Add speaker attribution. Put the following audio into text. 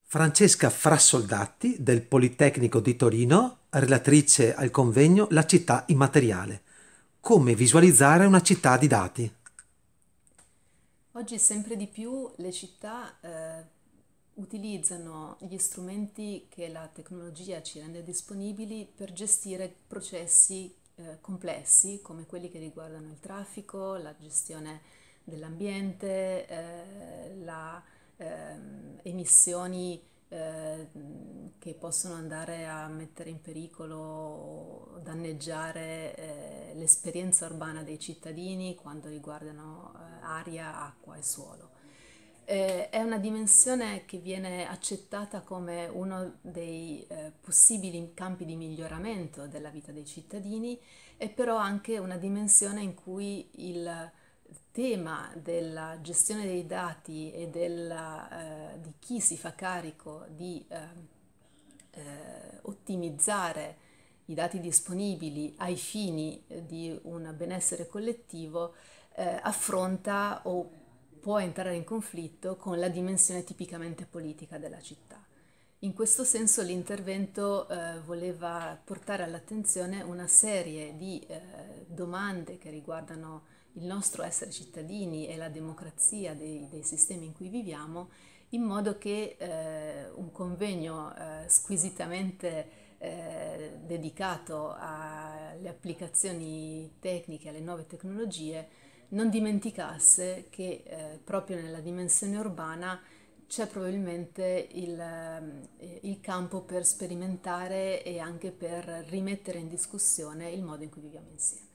Speaker 1: Francesca Frassoldatti del Politecnico di Torino, relatrice al convegno La città immateriale. Come visualizzare una città di dati.
Speaker 2: Oggi sempre di più le città utilizzano gli strumenti che la tecnologia ci rende disponibili per gestire processi complessi come quelli che riguardano il traffico, la gestione dell'ambiente, la emissioni che possono andare a mettere in pericolo o danneggiare l'esperienza urbana dei cittadini quando riguardano aria, acqua e suolo. È una dimensione che viene accettata come uno dei possibili campi di miglioramento della vita dei cittadini, è però anche una dimensione in cui il tema della gestione dei dati e di chi si fa carico di ottimizzare i dati disponibili ai fini di un benessere collettivo affronta o può entrare in conflitto con la dimensione tipicamente politica della città. In questo senso l'intervento voleva portare all'attenzione una serie di domande che riguardano il nostro essere cittadini e la democrazia dei sistemi in cui viviamo, in modo che un convegno squisitamente dedicato alle applicazioni tecniche, alle nuove tecnologie, non dimenticasse che proprio nella dimensione urbana c'è probabilmente il campo per sperimentare e anche per rimettere in discussione il modo in cui viviamo insieme.